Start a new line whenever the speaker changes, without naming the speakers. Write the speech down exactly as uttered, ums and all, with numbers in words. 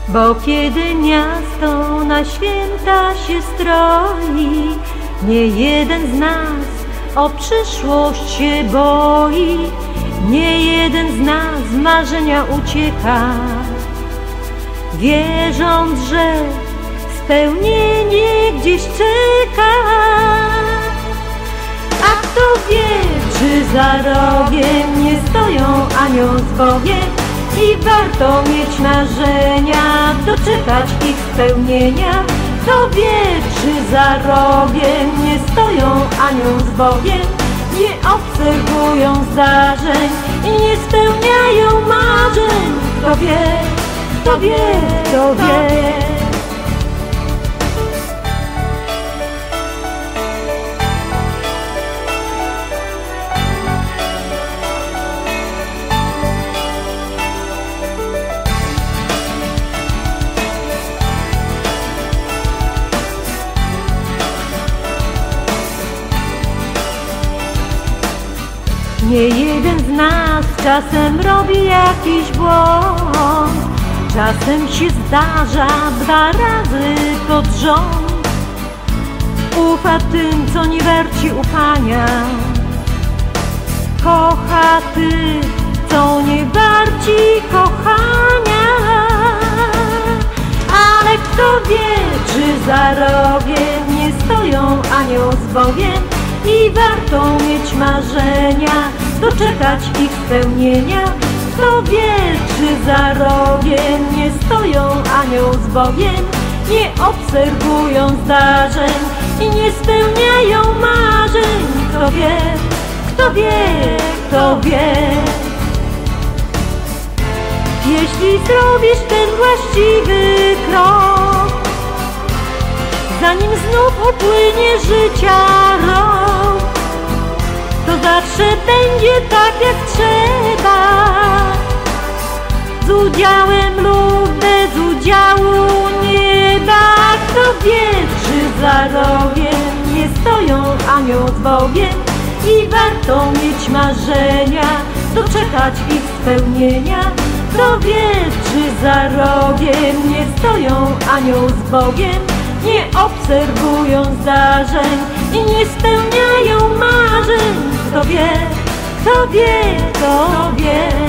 Bo kiedy miasto na święta się stroi, nie jeden z nas o przyszłość się boi, nie jeden z nas z marzenia ucieka, wierząc, że spełnienie gdzieś czeka. A kto wie, czy za rogiem nie stoją anioł z Bogiem i warto mieć marzenia, doczekać ich spełnienia. Kto wie, czy za rogiem nie stoją anioł z Bogiem, nie obserwują zdarzeń i nie spełniają marzeń. Kto wie, kto wie, kto wie. Nie jeden z nas czasem robi jakiś błąd, czasem się zdarza dwa razy pod rząd. Ufa tym, co nie warci ufania, kocha tych, co nie warci kochania. Ale kto wie, czy za rogiem nie stoją anioł z Bogiem i warto mieć marzenia, doczekać ich spełnienia. Kto wie, czy za rogiem nie stoją anioł z Bogiem, nie obserwują zdarzeń i nie spełniają marzeń. Kto wie, kto wie, kto wie. Jeśli zrobisz ten właściwy krok, zanim znów upłynie życia rok, to zawsze będzie tak jak trzeba, z udziałem lub bez udziału nieba. Kto wie, czy za rogiem nie stoją anioł z Bogiem i warto mieć marzenia, doczekać ich spełnienia. Kto wie, czy za rogiem nie stoją anioł z Bogiem, nie obserwują zdarzeń i nie spełniają marzeń. Kto wie, kto wie, kto wie.